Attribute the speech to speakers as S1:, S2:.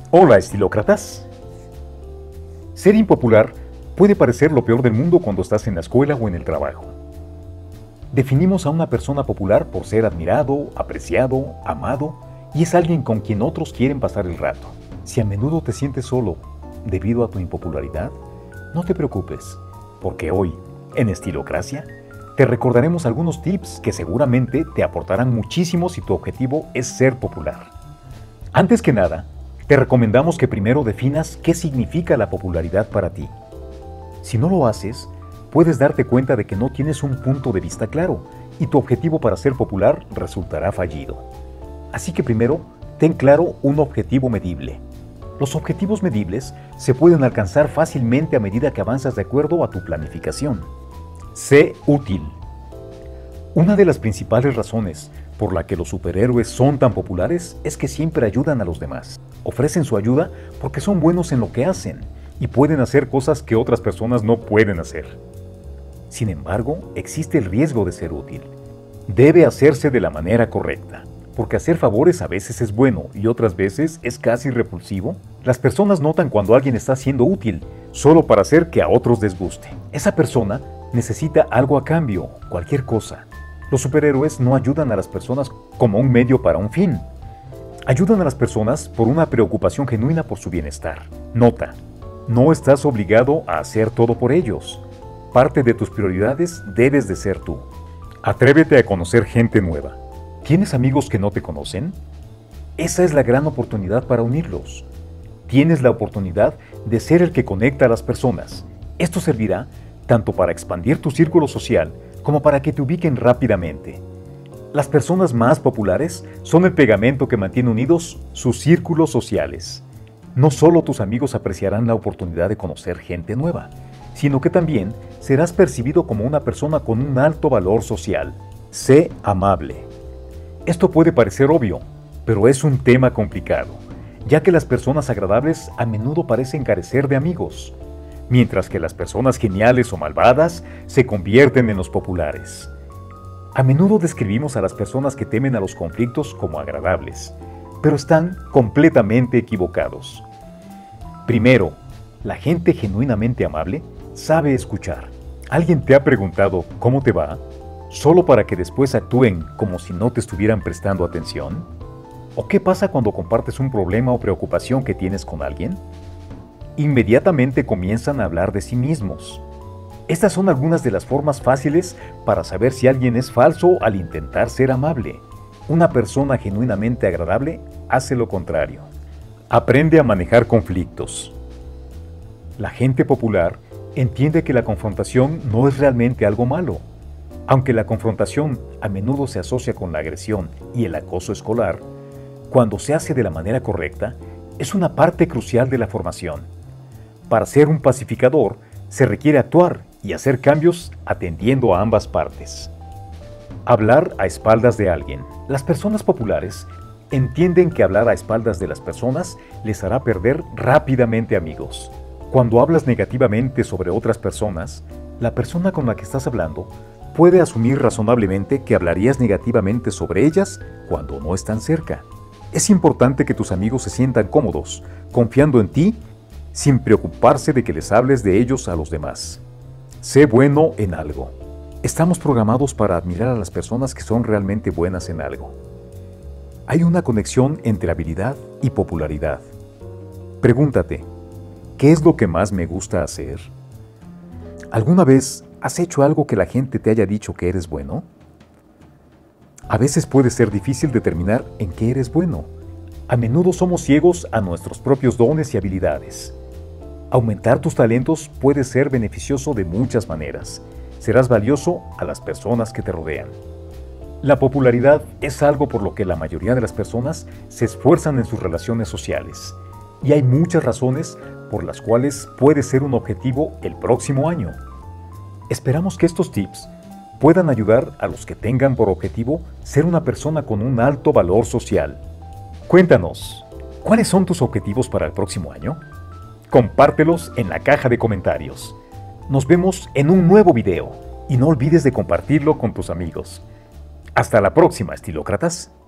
S1: Hola, estilócratas. Ser impopular puede parecer lo peor del mundo cuando estás en la escuela o en el trabajo. Definimos a una persona popular por ser admirado, apreciado, amado y es alguien con quien otros quieren pasar el rato. Si a menudo te sientes solo debido a tu impopularidad, no te preocupes, porque hoy, en Estilocracia, te recordaremos algunos tips que seguramente te aportarán muchísimo si tu objetivo es ser popular. Antes que nada, te recomendamos que primero definas qué significa la popularidad para ti. Si no lo haces, puedes darte cuenta de que no tienes un punto de vista claro y tu objetivo para ser popular resultará fallido. Así que primero, ten claro un objetivo medible. Los objetivos medibles se pueden alcanzar fácilmente a medida que avanzas de acuerdo a tu planificación. Sé útil. Una de las principales razones por la que los superhéroes son tan populares es que siempre ayudan a los demás. Ofrecen su ayuda porque son buenos en lo que hacen y pueden hacer cosas que otras personas no pueden hacer. Sin embargo, existe el riesgo de ser útil. Debe hacerse de la manera correcta, porque hacer favores a veces es bueno y otras veces es casi repulsivo. Las personas notan cuando alguien está siendo útil solo para hacer que a otros les guste. Esa persona necesita algo a cambio, cualquier cosa. Los superhéroes no ayudan a las personas como un medio para un fin. Ayudan a las personas por una preocupación genuina por su bienestar. Nota, no estás obligado a hacer todo por ellos. Parte de tus prioridades debes de ser tú. Atrévete a conocer gente nueva. ¿Tienes amigos que no te conocen? Esa es la gran oportunidad para unirlos. Tienes la oportunidad de ser el que conecta a las personas. Esto servirá tanto para expandir tu círculo social como para que te ubiquen rápidamente. Las personas más populares son el pegamento que mantiene unidos sus círculos sociales. No solo tus amigos apreciarán la oportunidad de conocer gente nueva, sino que también serás percibido como una persona con un alto valor social. Sé amable. Esto puede parecer obvio, pero es un tema complicado, ya que las personas agradables a menudo parecen carecer de amigos, mientras que las personas geniales o malvadas se convierten en los populares. A menudo describimos a las personas que temen a los conflictos como agradables, pero están completamente equivocados. Primero, la gente genuinamente amable sabe escuchar. ¿Alguien te ha preguntado cómo te va? ¿Solo para que después actúen como si no te estuvieran prestando atención? ¿O qué pasa cuando compartes un problema o preocupación que tienes con alguien? Inmediatamente comienzan a hablar de sí mismos. Estas son algunas de las formas fáciles para saber si alguien es falso al intentar ser amable. Una persona genuinamente agradable hace lo contrario. Aprende a manejar conflictos. La gente popular entiende que la confrontación no es realmente algo malo. Aunque la confrontación a menudo se asocia con la agresión y el acoso escolar, cuando se hace de la manera correcta, es una parte crucial de la formación. Para ser un pacificador, se requiere actuar y hacer cambios atendiendo a ambas partes. Hablar a espaldas de alguien. Las personas populares entienden que hablar a espaldas de las personas les hará perder rápidamente amigos. Cuando hablas negativamente sobre otras personas, la persona con la que estás hablando puede asumir razonablemente que hablarías negativamente sobre ellas cuando no están cerca. Es importante que tus amigos se sientan cómodos, confiando en ti, sin preocuparse de que les hables de ellos a los demás. Sé bueno en algo. Estamos programados para admirar a las personas que son realmente buenas en algo. Hay una conexión entre habilidad y popularidad. Pregúntate, ¿qué es lo que más me gusta hacer? ¿Alguna vez has hecho algo que la gente te haya dicho que eres bueno? A veces puede ser difícil determinar en qué eres bueno. A menudo somos ciegos a nuestros propios dones y habilidades. Aumentar tus talentos puede ser beneficioso de muchas maneras. Serás valioso a las personas que te rodean. La popularidad es algo por lo que la mayoría de las personas se esfuerzan en sus relaciones sociales. Y hay muchas razones por las cuales puede ser un objetivo el próximo año. Esperamos que estos tips puedan ayudar a los que tengan por objetivo ser una persona con un alto valor social. Cuéntanos, ¿cuáles son tus objetivos para el próximo año? Compártelos en la caja de comentarios. Nos vemos en un nuevo video y no olvides de compartirlo con tus amigos. Hasta la próxima, estilócratas.